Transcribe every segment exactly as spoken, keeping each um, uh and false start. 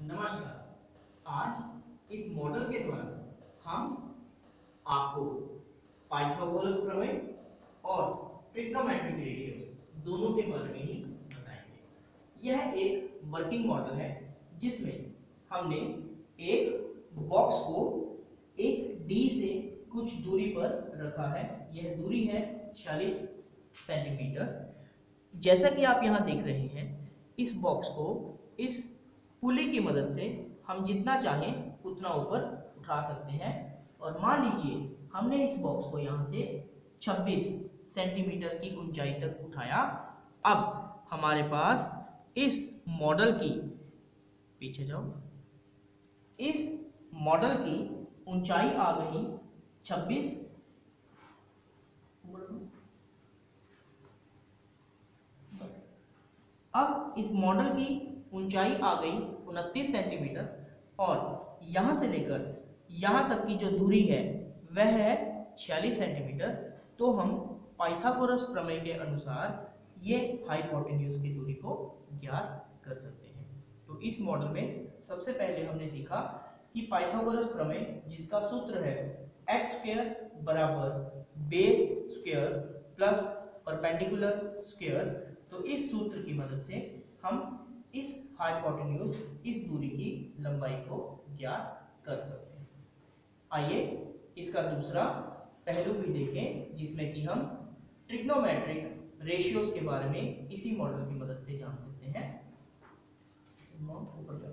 नमस्कार। आज इस मॉडल के द्वारा हम आपको पाइथागोरस प्रमेय और ट्रिग्नोमेट्रिक रेशियोज दोनों के बारे में ही बताएंगे। यह एक वर्किंग मॉडल है जिसमें हमने एक बॉक्स को एक डी से कुछ दूरी पर रखा है। यह दूरी है छियालीस सेंटीमीटर। जैसा कि आप यहाँ देख रहे हैं, इस बॉक्स को इस पुली की मदद से हम जितना चाहें उतना ऊपर उठा सकते हैं। और मान लीजिए हमने इस बॉक्स को यहाँ से छब्बीस सेंटीमीटर की ऊंचाई तक उठाया। अब हमारे पास इस मॉडल की, पीछे जाओ, इस मॉडल की ऊंचाई आ गई छब्बीस, बस। अब इस मॉडल की ऊंचाई आ गई उनतीस सेंटीमीटर और यहां से लेकर यहां तक की जो दूरी है वह है छियालीस सेंटीमीटर। तो हम पाइथागोरस प्रमेय के अनुसार ये हाइपोटेन्यूज की दूरी को ज्ञात कर सकते हैं। तो इस मॉडल में सबसे पहले हमने सीखा कि पाइथागोरस प्रमेय, जिसका सूत्र है एक्स स्क्वायर बराबर base square plus perpendicular square, तो इस सूत्र की मदद से हम इस हाइपोटेन्यूज, इस दूरी की लंबाई को ज्ञात कर सकते हैं। आइए इसका दूसरा पहलू भी देखें, जिसमें कि हम ट्रिग्नोमेट्रिक रेशियोज के बारे में इसी मॉडल की मदद से जान सकते हैं। ऊपर जाओ।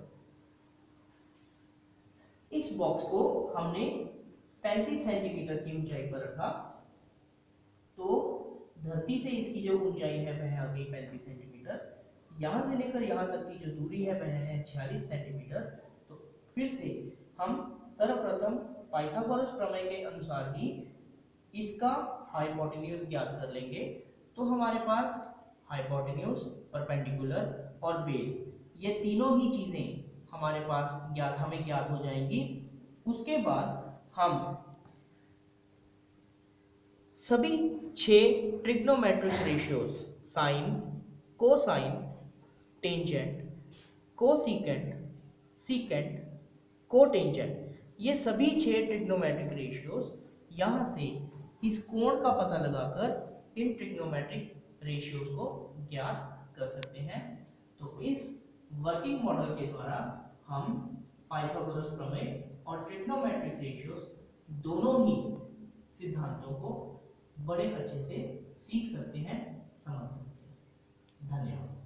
इस बॉक्स को हमने पैंतीस सेंटीमीटर की ऊंचाई पर रखा, तो धरती से इसकी जो ऊंचाई है वह आ गई पैंतीस सेंटीमीटर। यहां से लेकर यहां तक की जो दूरी है वह है छियालीस सेंटीमीटर। तो फिर से हम सर्वप्रथम पाइथागोरस प्रमेय के अनुसार ही इसका हाइपोटेन्यूज ज्ञात कर लेंगे। तो हमारे पास हाइपोटेन्यूज, परपेंडिकुलर और बेस, ये तीनों ही चीजें हमारे पास ज्ञात हमें ज्ञात हो जाएंगी। उसके बाद हम सभी छह trigonometric ratios, sine, cosine, tangent, cosecant, secant, cotangent, ये सभी छह ट्रिग्नोमेट्रिक रेशियोज यहां से इस कोण का पता लगाकर इन ट्रिग्नोमेट्रिक रेशियोज को ज्ञात कर सकते हैं। तो इस वर्किंग मॉडल के द्वारा हम पाइथागोरस प्रमेय और ट्रिग्नोमेट्रिक रेशियोज दोनों ही सिद्धांतों को बड़े अच्छे से सीख सकते हैं, समझ सकते हैं। धन्यवाद।